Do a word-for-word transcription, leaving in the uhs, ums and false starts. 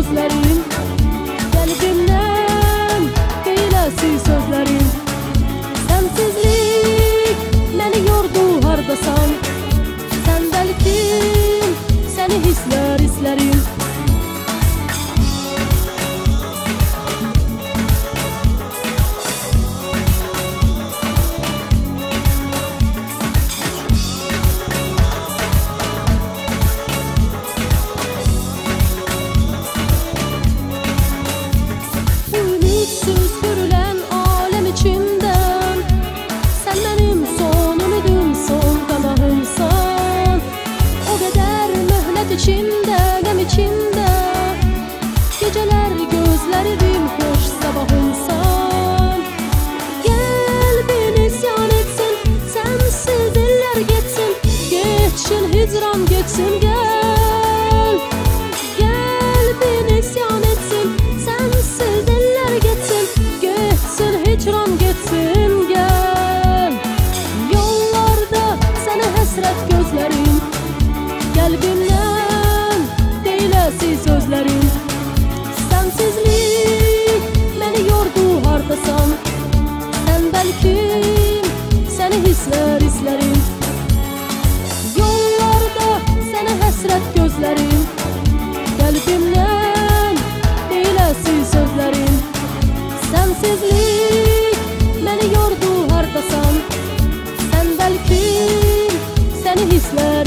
gözlerin, kalbimden deylesi sözlerin. Sensizlik beni yordu hardasan, sen belki seni hisler hislerim. İçimde, nem içimde geceler gözlerim hoş sabahınsan. Gel beni isyan etsin, sensiz eller geçsin, geçsin hicran geçsin gel. Gel beni isyan etsin, sensiz eller geçsin, geçsin hicran geçsin gel. Yollarda sana hasret gözlerim, kalbimden sözlerin. Sensizlik beni yordu hardasan, sen belki seni hisler hislerim. Yollarda sana hasret gözlerim, kalbimden deylesi sözlerim. Sensizlik beni yordu hardasan, sen belki seni hisler